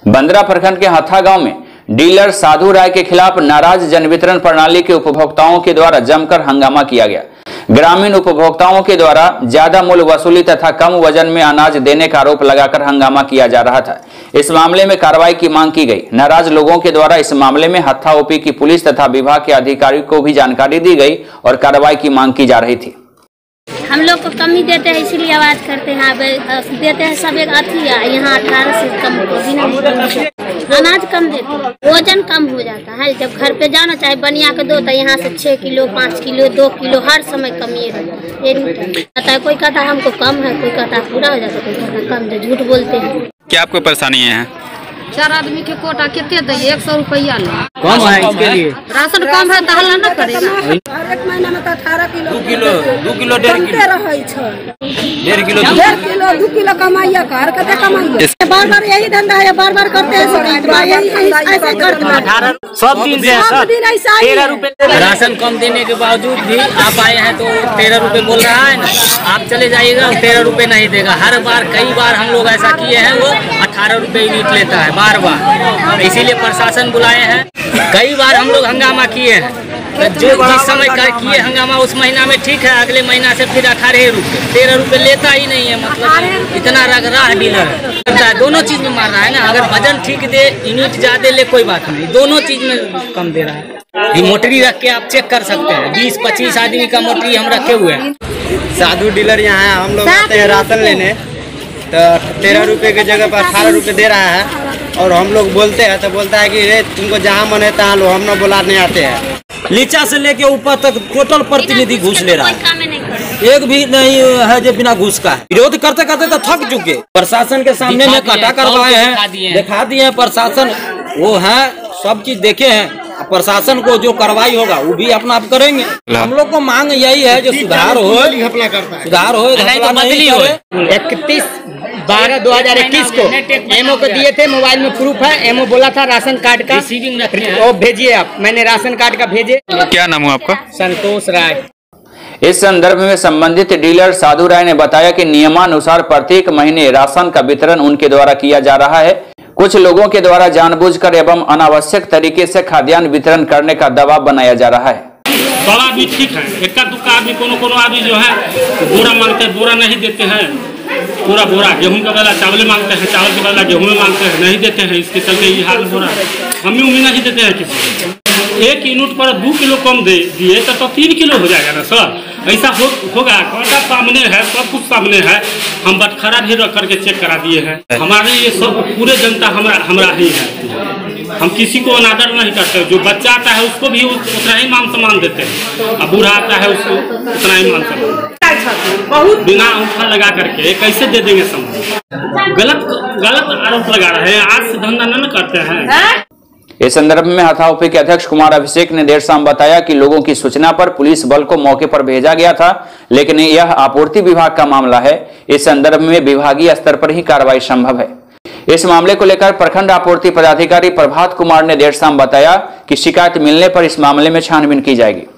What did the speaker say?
बंदरा प्रखंड के हथा गांव में डीलर साधु राय के खिलाफ नाराज जन वितरण प्रणाली के उपभोक्ताओं के द्वारा जमकर हंगामा किया गया। ग्रामीण उपभोक्ताओं के द्वारा ज्यादा मूल्य वसूली तथा कम वजन में अनाज देने का आरोप लगाकर हंगामा किया जा रहा था। इस मामले में कार्रवाई की मांग की गई। नाराज लोगों के द्वारा इस मामले में हत्था ओपी की पुलिस तथा विभाग के अधिकारियों को भी जानकारी दी गई और कार्रवाई की मांग की जा रही थी। हम लोग को कमी देते हैं इसलिए आवाज करते हैं, देते हैं सब एक अथी है। यहाँ 18 से कम अनाज कम देते हैं, वजन कम हो जाता है। जब घर पे जाना चाहे बनिया के दो तो यहाँ से 6 किलो 5 किलो 2 किलो हर समय कमी रहता है। कोई कहता है हमको कम है, कोई कहता है पूरा हो जाता है, कोई कहता है कम है, झूठ बोलते हैं। क्या आपको परेशानी है? 4 आदमी के कोटा कितने दिए? 100 रुपया कम है इसके लिए। राशन कम है तो हल्ला न करेगा। एक महीना में तो 18 kilo 2 kilo 1.5 kilo 1.5 kilo 2 kilo कमाइया कर कते कमाइया। बार-बार यही धंधा है, बार-बार करते हैं ऐसे करते हैं। सब दिन से 13 रुपए राशन कम देने के बावजूद भी आप आए हैं तो 13 रुपए बोल रहा है ना। आप चले जाइएगा 13 रुपए नहीं देगा। हर बार कई बार हम लोग ऐसा किए हैं, वो 18 रुपए यूनिट लेता है बार बार। इसीलिए प्रशासन बुलाए हैं। कई बार हम लोग हंगामा किए हैं, जो जिस समय किए हंगामा उस महीना में ठीक है, अगले महीना से फिर 18 रुपए 13 रुपए लेता ही नहीं है। मतलब इतना रगड़ा डीलर है, दोनों चीज में मार रहा है ना। अगर वजन ठीक दे, यूनिट ज्यादा ले, कोई बात नहीं, दोनों चीज में कम दे रहा है। ये मोटरी रख के आप चेक कर सकते हैं। 20-25 आदमी का मोटरी हम रखे हुए हैं। साधु डीलर यहाँ है, हम लोग आते हैं राशन लेने तो 13 रुपए की जगह पर 18 रुपए दे रहा है। और हम लोग बोलते हैं तो बोलता है कि रे तुमको जहाँ मन है तहाँ लो, हम ना बुलाने आते हैं। नीचा से लेके ऊपर तक टोटल प्रतिनिधि घूस ले रहा है। एक भी नहीं है जो बिना घूस का। विरोध करते करते तो थक चुके। प्रशासन के सामने में काटा करवाए हैं, दिखा दिए हैं। प्रशासन वो है, सब चीज देखे हैं। प्रशासन को जो कार्रवाई होगा वो भी अपना आप करेंगे। हम लोग को मांग यही है जो सुधार हो, सुधार हो, 31/12/2021 को एमओ को दिए थे। मोबाइल में प्रूफ है, एमओ बोला था राशन कार्ड का वो भेजिए आप। मैंने राशन कार्ड का भेजे। क्या नाम है आपका? संतोष राय। इस संदर्भ में संबंधित डीलर साधु राय ने बताया कि नियमानुसार प्रत्येक महीने राशन का वितरण उनके द्वारा किया जा रहा है। कुछ लोगों के द्वारा जानबूझकर एवं अनावश्यक तरीके से खाद्यान्न वितरण करने का दबाव बनाया जा रहा है। बड़ा भी ठीक है, इक्का दुक्का आदमी कोनो आदमी जो है बोरा मांगते हैं, बोरा नहीं देते हैं। पूरा बोरा गेहूं का बदला चावल मांगते हैं, चावल के बदला गेहूं में मांगते हैं, नहीं देते हैं। इसके चलते ये हाल हो रहा है। हम भी नहीं देते हैं किसी। 1 यूनिट पर 2 किलो कम दिए तो 3 किलो हो जाएगा ना सर। ऐसा होगा? कांटा सामने है, सब कुछ सामने है। हम बटखरा भी रख करके चेक करा दिए हैं। हमारे ये सब पूरे जनता हमारा ही है। हम किसी को अनादर नहीं करते। जो बच्चा आता है उसको भी उतना ही मान सम्मान देते हैं, अब बूढ़ा आता है उसको उतना ही मान सम्मान। बिना अंगूठा लगा करके कैसे दे देंगे सम्मान? गलत आरोप लगा रहे हैं। आज से धंधा न करते हैं। इस संदर्भ में हथा ओपी के अध्यक्ष कुमार अभिषेक ने देर शाम बताया कि लोगों की सूचना पर पुलिस बल को मौके पर भेजा गया था, लेकिन यह आपूर्ति विभाग का मामला है। इस संदर्भ में विभागीय स्तर पर ही कार्रवाई संभव है। इस मामले को लेकर प्रखंड आपूर्ति पदाधिकारी प्रभात कुमार ने देर शाम बताया कि शिकायत मिलने पर इस मामले में छानबीन की जाएगी।